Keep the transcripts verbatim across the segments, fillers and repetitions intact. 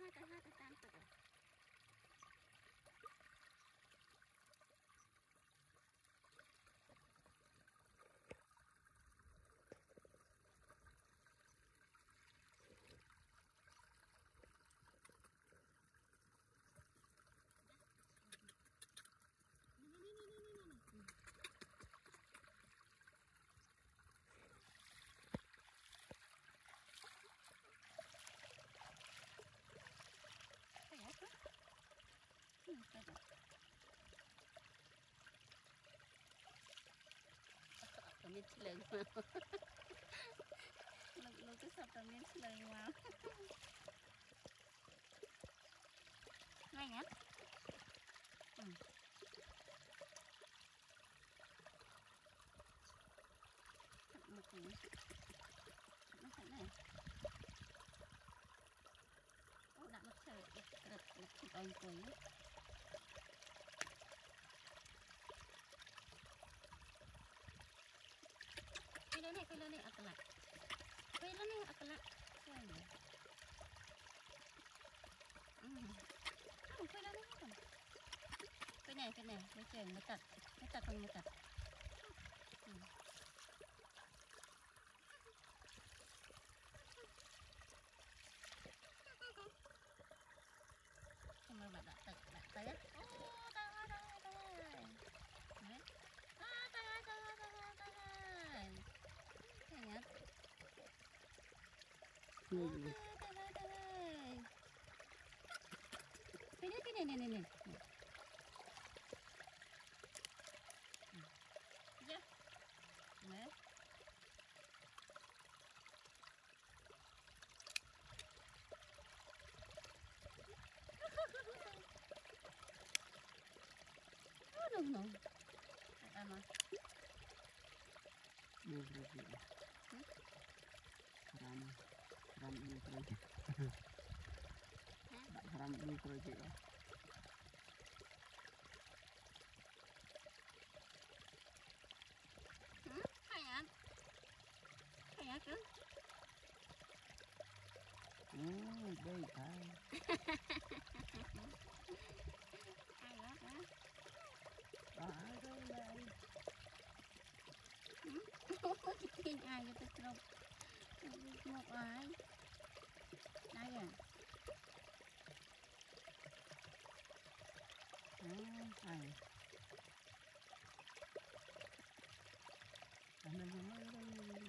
hai tới hai tới tam tụi miếng lợn vào lúc lúc cái sập là miếng lợn vào ngay nhá ừ. Một cái nó thế này ô đã mất trời đặt đặt chụp anh cuối cái lớn này cái lớn này ắt lại cái lớn này ắt lại cái này ừ. Không, cái lớn này không cái này cái này cái trời nó tật nó tật không nó tật ừ. Mà bạn đã tật đã tới á ô tay ơi tay ơi tay ơi đấy à tay ơi tay ơi tay ơi tay ơi thế nhá ok tay ơi tay ơi cái này cái này này này này chưa đấy no no ama Đưa ra chị ram ram đưa ra chị ram đưa ra chị hay à hay à cứ ừ đây ai hay đó đó ai đây đây tin ai cho tôi không một ai đây à ừ ai anh em không nói đâu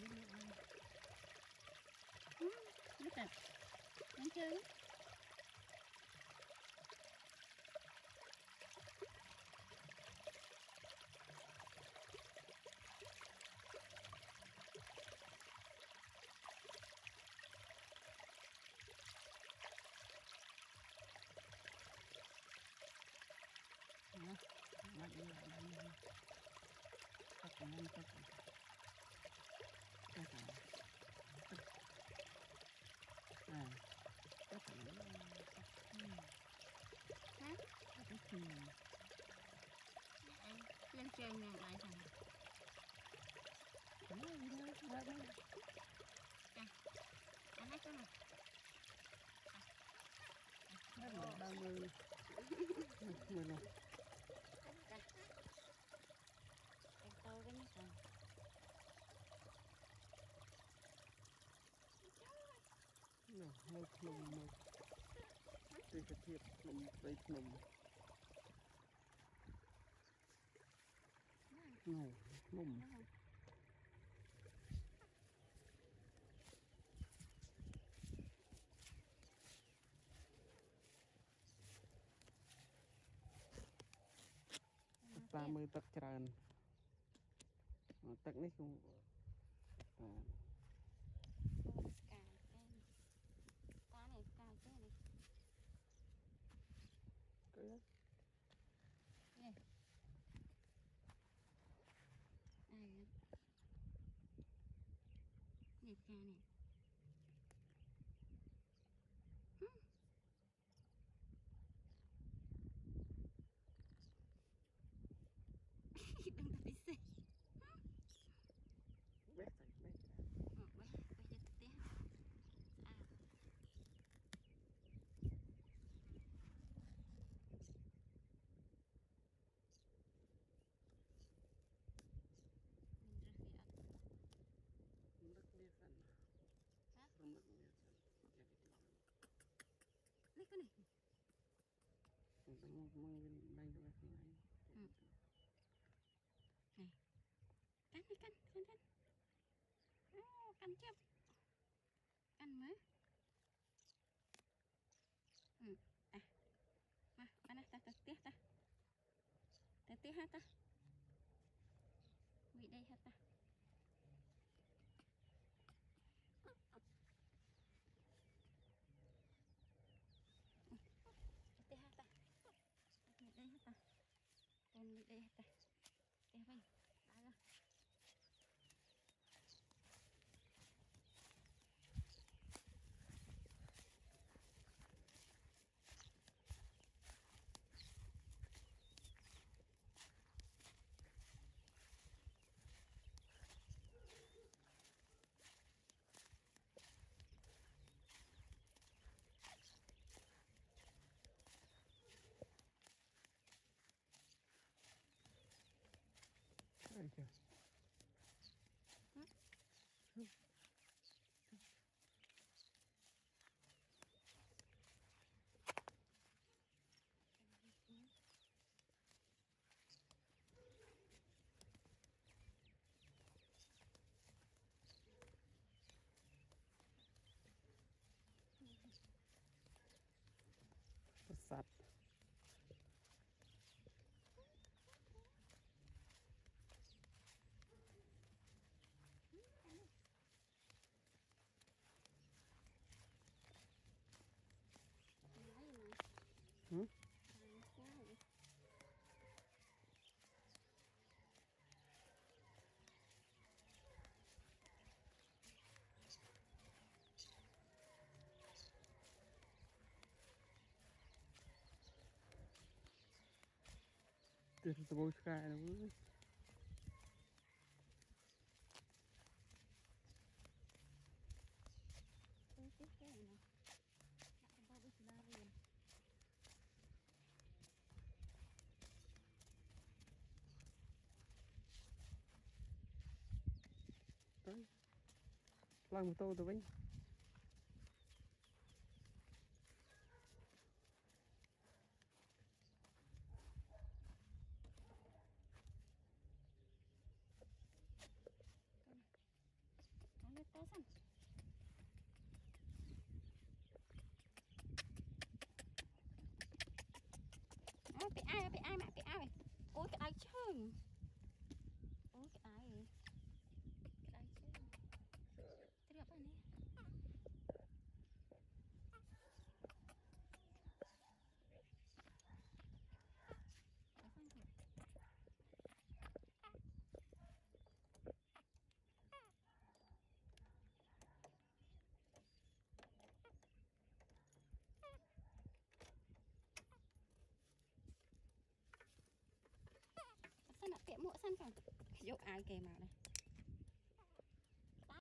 ừ biết thật anh chơi nó nó đi lại đây các con em các con các con à các con hả cái gì lên chơi nhà lại thằng nó đi đây ra đây anh ấy có mà nó là ba mươi người này anh to cái nhất rồi nó hơi khùng mà đây cái thiệp khùng đây khùng ngầu khùng ba mươi tấc tràn tấc này không à. cá này cá cái này Cái đó này này này cá này đừng thấy gì bé thầy bé bé bé giật té à này. Mong mong đây được cái này. Này. Cắn đi cắn, cắn cắn. Ô, cắn chép. Cắn mới. Ừ. À. Mà, mana ta ta tía ta. Ta tía ha ta. Vị đây ha ta. Tía ha ta. Vị đây ha ta. Còn vị đây ha ta. Tía vay. Đá ra. Đây kìa. Hả? Ừ. Sạch. Ừ? Từ từ bôi khai nữa. Tới. Lang một tô từ bên. Nó to xanh. À, bị ai, bị ai mà bị ai. Ôi cái ai chứ. Ôi cái ai. Cái ai chứ. Cái được này. Xanh ạ, tiệm mộ xanh còn. Dụ ai kề màu này.